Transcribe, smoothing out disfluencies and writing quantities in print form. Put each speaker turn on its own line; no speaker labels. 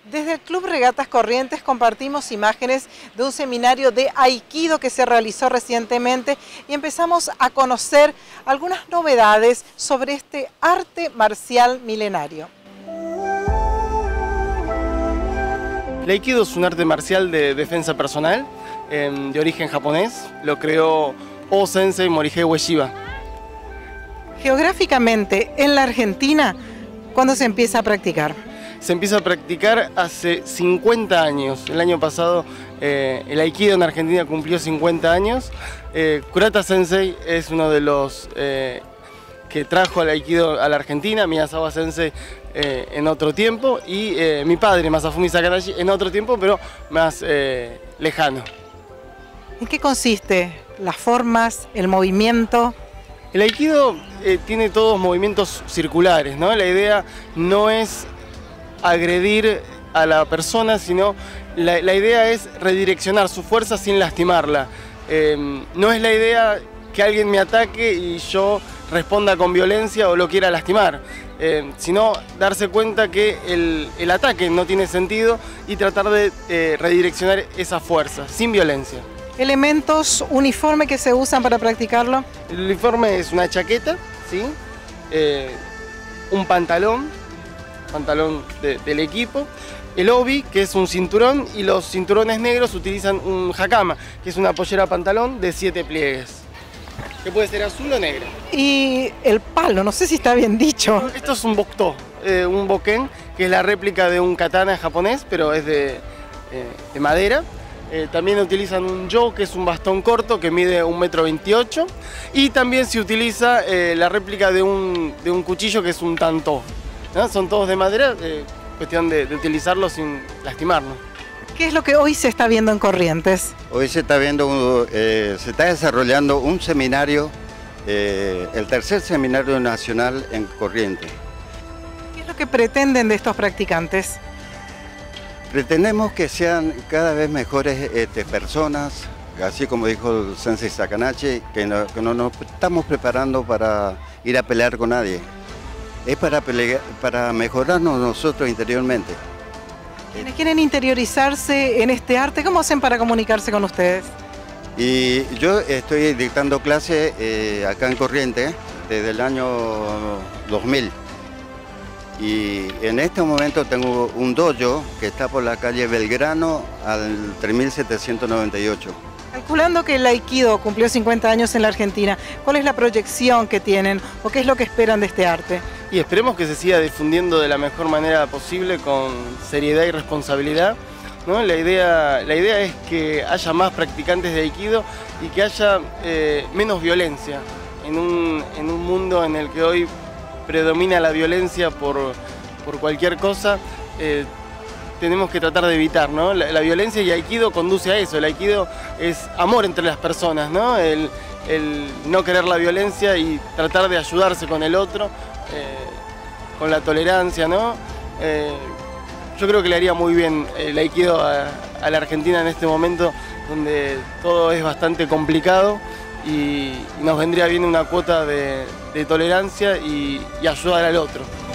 Desde el Club Regatas Corrientes compartimos imágenes de un seminario de Aikido que se realizó recientemente y empezamos a conocer algunas novedades sobre este arte marcial milenario.
El Aikido es un arte marcial de defensa personal de origen japonés. Lo creó O-sensei Morihei Ueshiba.
Geográficamente, en la Argentina, ¿cuándo se empieza a practicar?
Se empieza a practicar hace 50 años. El año pasado el Aikido en Argentina cumplió 50 años. Kurata Sensei es uno de los que trajo el Aikido a la Argentina, Miyazawa Sensei en otro tiempo y mi padre, Masafumi Sakanashi, en otro tiempo, pero más lejano.
¿En qué consiste? ¿Las formas, el movimiento?
El Aikido tiene todos movimientos circulares, ¿no? La idea no es agredir a la persona, sino la idea es redireccionar su fuerza sin lastimarla. No es la idea que alguien me ataque y yo responda con violencia o lo quiera lastimar, sino darse cuenta que el ataque no tiene sentido y tratar de redireccionar esa fuerza sin violencia.
¿Elementos uniforme que se usan para practicarlo?
El uniforme es una chaqueta, ¿sí? Un pantalón del equipo, el obi, que es un cinturón, y los cinturones negros utilizan un hakama, que es una pollera pantalón de 7 pliegues, que puede ser azul o negra.
Y el palo, no sé si está bien dicho.
Esto es un bokto, un boken, que es la réplica de un katana japonés, pero es de madera. También utilizan un yo, que es un bastón corto que mide 1,28 m, y también se utiliza la réplica de un cuchillo que es un tanto, ¿no? Son todos de madera, cuestión de utilizarlos sin lastimarnos.
¿Qué es lo que hoy se está viendo en Corrientes?
Hoy se está desarrollando un seminario, el tercer seminario nacional en Corrientes.
¿Qué es lo que pretenden de estos practicantes?
Pretendemos que sean cada vez mejores personas, así como dijo el Sensei Sakanashi, que no nos estamos preparando para ir a pelear con nadie. Es para mejorarnos nosotros interiormente.
Quienes quieren interiorizarse en este arte, ¿cómo hacen para comunicarse con ustedes?
Y yo estoy dictando clases acá en Corrientes desde el año 2000. Y en este momento tengo un dojo que está por la calle Belgrano al 3798.
Calculando que el Aikido cumplió 50 años en la Argentina, ¿cuál es la proyección que tienen o qué es lo que esperan de este arte?
Y esperemos que se siga difundiendo de la mejor manera posible, con seriedad y responsabilidad, ¿no? La idea es que haya más practicantes de Aikido y que haya menos violencia en un mundo en el que hoy predomina la violencia por cualquier cosa. Tenemos que tratar de evitar, ¿no? La violencia, y Aikido conduce a eso. El Aikido es amor entre las personas, ¿no? El no querer la violencia y tratar de ayudarse con el otro, con la tolerancia, ¿no? Yo creo que le haría muy bien el Aikido a la Argentina en este momento, donde todo es bastante complicado, y nos vendría bien una cuota de tolerancia y ayudar al otro.